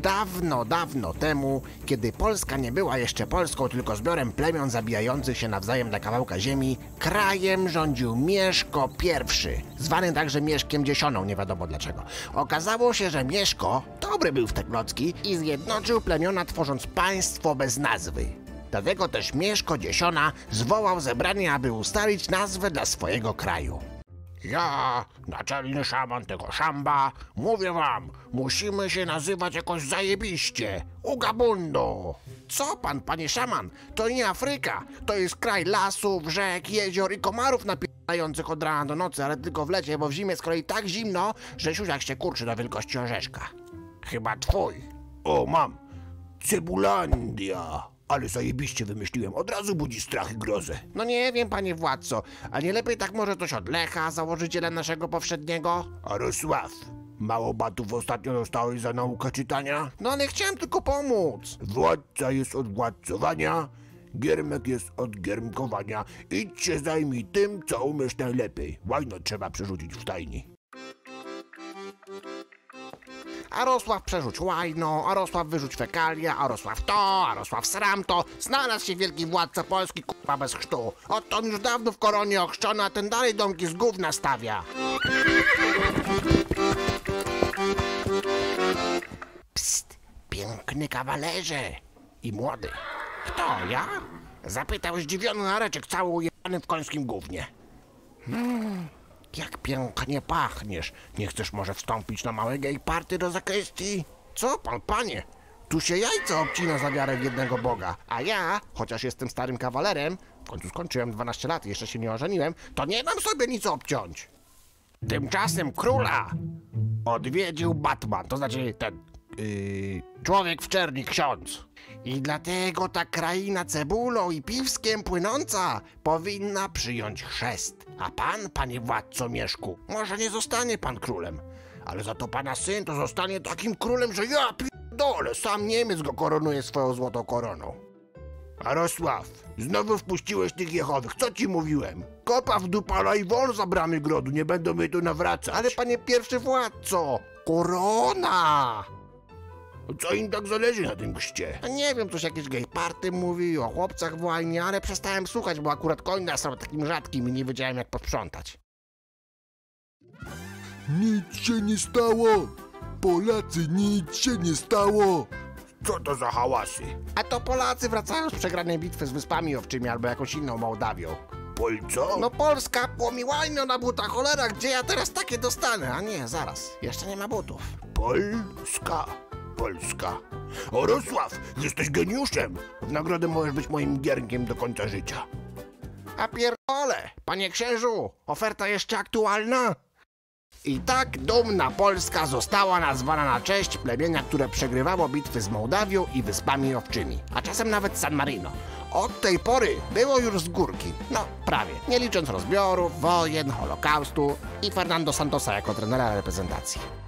dawno, dawno temu, kiedy Polska nie była jeszcze Polską, tylko zbiorem plemion zabijających się nawzajem dla kawałka ziemi, krajem rządził Mieszko I, zwany także Mieszkiem Dziesioną, nie wiadomo dlaczego. Okazało się, że Mieszko dobry był w te klocki i zjednoczył plemiona, tworząc państwo bez nazwy. Dlatego też Mieszko Dziesiona zwołał zebranie, aby ustalić nazwę dla swojego kraju. Ja, naczelny szaman tego szamba, mówię wam, musimy się nazywać jakoś zajebiście. Ugabundo! Co pan, panie szaman? To nie Afryka, to jest kraj lasów, rzek, jezior i komarów napierdających od rana do nocy, ale tylko w lecie, bo w zimie z kolei tak zimno, że siusiak się kurczy do wielkości orzeszka. Chyba twój. O, mam. Cebulandia. Ale zajebiście wymyśliłem, od razu budzi strach i grozę. No nie wiem, panie władco, a nie lepiej tak może coś od Lecha, założyciela naszego powszedniego? Arosław, mało batów ostatnio dostałeś za naukę czytania? No ale chciałem tylko pomóc. Władca jest od władcowania, giermek jest od giermkowania. Idź się zajmij tym, co umiesz najlepiej. Łajno trzeba przerzucić w stajni. Arosław przerzuć łajno, Arosław wyrzuć fekalia, Arosław to, Arosław sram to. Znalazł się wielki władca Polski, kurwa bez chrztu. Oto on już dawno w koronie ochrzczony, a ten dalej domki z gówna stawia. Psst, piękny kawalerze i młody. Kto, ja? Zapytał zdziwiony Nareczek, cały ujebany w końskim gównie. Jak pięknie pachniesz. Nie chcesz może wstąpić na małe gay party do zakrystii? Co pan, panie? Tu się jajca obcina za wiarę w jednego Boga. A ja, chociaż jestem starym kawalerem, w końcu skończyłem 12 lat i jeszcze się nie ożeniłem, to nie dam sobie nic obciąć. Tymczasem króla odwiedził Batman, to znaczy ten człowiek w czerni, ksiądz. I dlatego ta kraina cebulą i piwskiem płynąca powinna przyjąć chrzest. A pan, panie władco Mieszku, może nie zostanie pan królem, ale za to pana syn to zostanie takim królem, że ja pierdolę, sam Niemiec go koronuje swoją złotą koroną. Arosław, znowu wpuściłeś tych jechowych, co ci mówiłem? Kopa w dupala i wol za bramy grodu, nie będą mnie tu nawracać. Ale panie pierwszy władco, korona! Co im tak zależy na tym chrzcie? Nie wiem, coś jakieś gay party mówi, o chłopcach w łajnie, ale przestałem słuchać, bo akurat koń nas są takim rzadkim i nie wiedziałem jak posprzątać. Nic się nie stało! Polacy, nic się nie stało! Co to za hałasy? A to Polacy wracają z przegranej bitwy z Wyspami Owczymi albo jakąś inną Mołdawią. Co? No Polska, płomiłajno na butach, cholera, gdzie ja teraz takie dostanę? A nie, zaraz, jeszcze nie ma butów. Polska. Arosław, jesteś geniuszem. W nagrodę możesz być moim gierkiem do końca życia. A pierdole, panie księżu, oferta jeszcze aktualna? I tak dumna Polska została nazwana na cześć plemienia, które przegrywało bitwy z Mołdawią i Wyspami Owczymi, a czasem nawet San Marino. Od tej pory było już z górki, no prawie, nie licząc rozbiorów, wojen, Holokaustu i Fernando Santosa jako trenera reprezentacji.